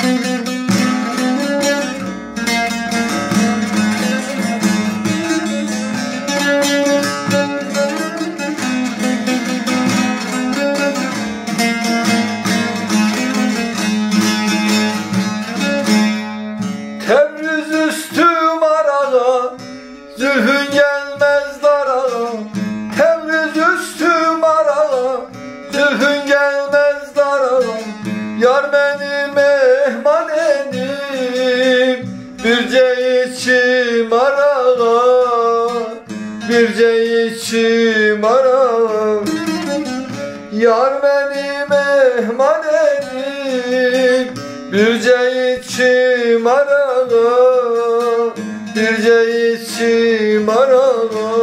Tebriz üstü marağa, zülfün gelmez darağa. Tebriz üstü marağa, zülfün gelmez darağa. Yar beni mehman edip birce içim arağa, birce içim arağa. Yar beni mehman edip birce içim arağa, birce içim arağa.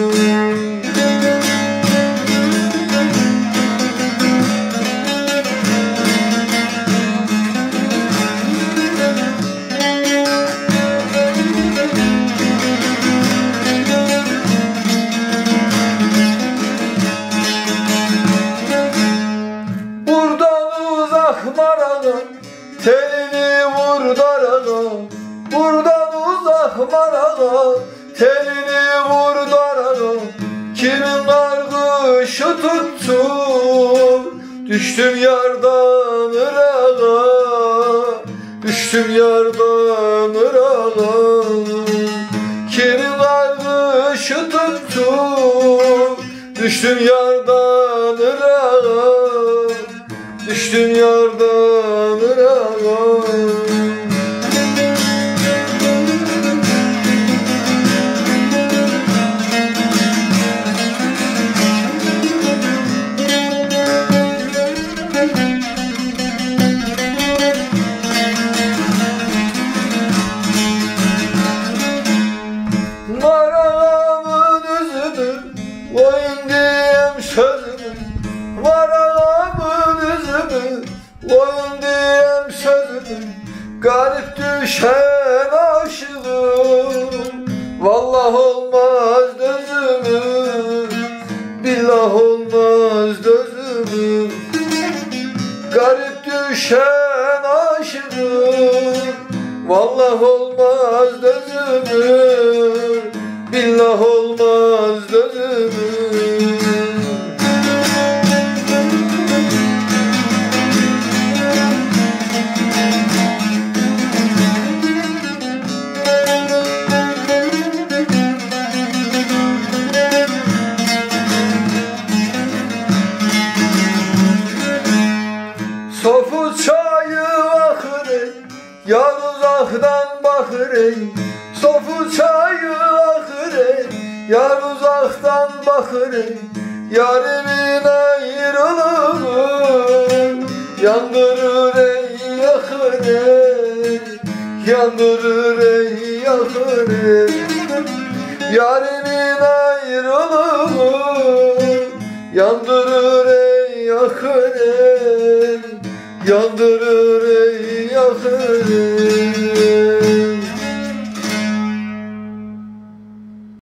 Marağa, telini vur darağa. Buradan uzak marağa, telini vur darağa. Kimin kargışı tuttu, düştüm yardan ırağa, düştüm yardan ırağa. Kimin kargışı tuttu, düştüm yardan ırağa, düştüm yardan ırağa. Marağamın üzümü, koyun diyem sözümü. Marağamın üzümü, koyun diyem sözümü. Garip düşen aşığım, vallah olmaz dözümü, billah olmaz dözümü. Garip düşen aşığım, vallah olmaz dözümü, billah olmaz dözümü. Sofu çayı akır ey, yar uzaktan bakır ey. Sofu çayı akır ey, yar uzaktan bakır ey. Yarimin ayrılığı yandırır ey, yakır ey. Yandırır ey, yakır ey. Yarimin ayrılığı yandırır ey, yakır ey. Yandırır ey, yakır ey.